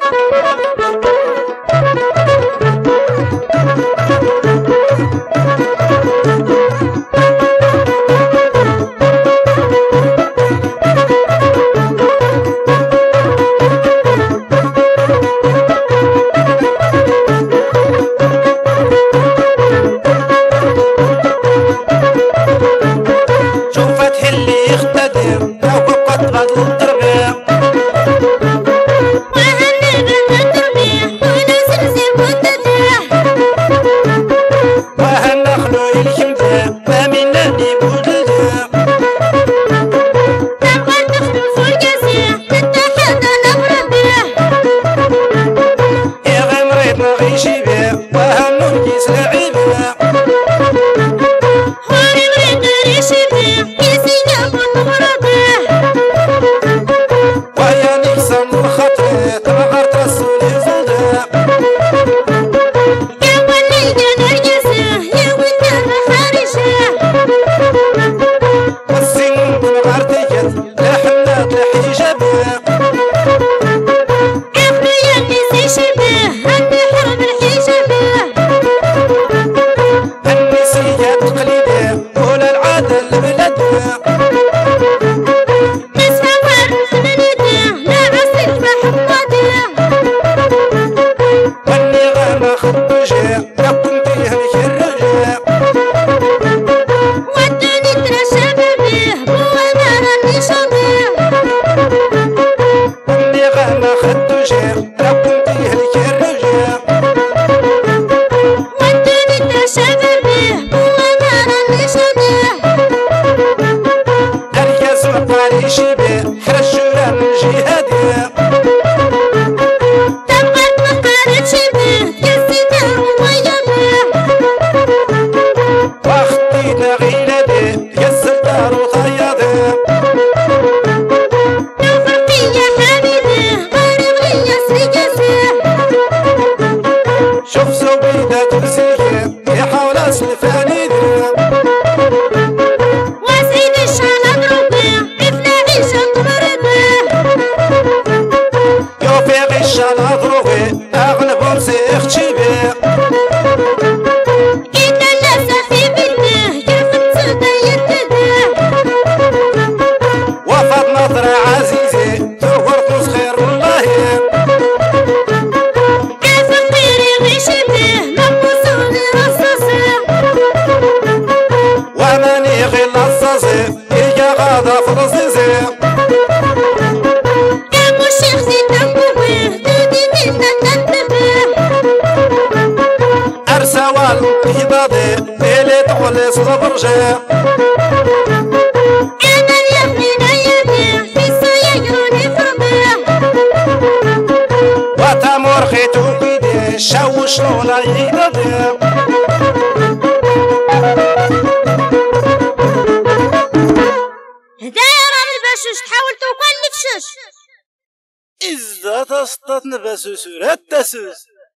نباسوس رداسوس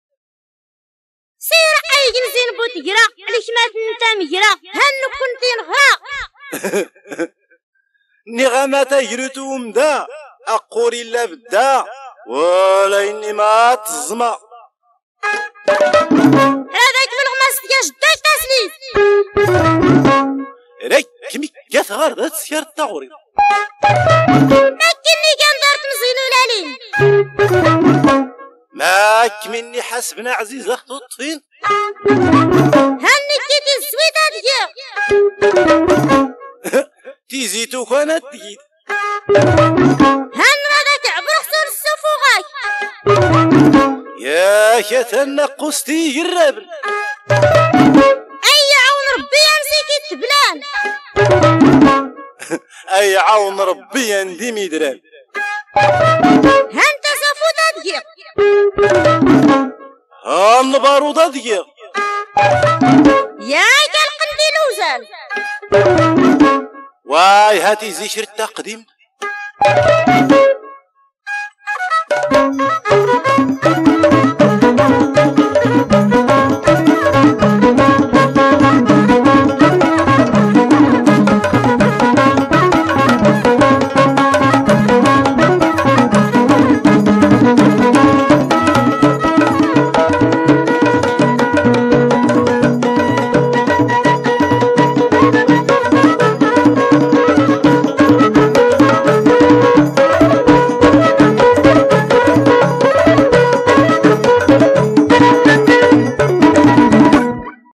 سير ايجن زين بوتقرا عليك ما انت مقرا هنو كنتي نغرا نغمة يجرتهم دا اقول الا بدا ولا اني ما تزما هذاك بالغماس ديال جداك تسليس راك كمي كاث غار تسير الطغوري ماكني كندارت مزينو لالين ماك مني حسبنا عزيزة الطفين هني كيتي الزويدة ديال تيزيتو كوانا تجيد هن غاداك عبر خسر السفوغاك يا كتنا قستي جرابن اي عون ربي امسكي التبلان اي عون ربي اندي ميدران هانت سفوطة ديال هان بارودة ديال يا قال قنديل وزال واي هاتي زي شرطة قديم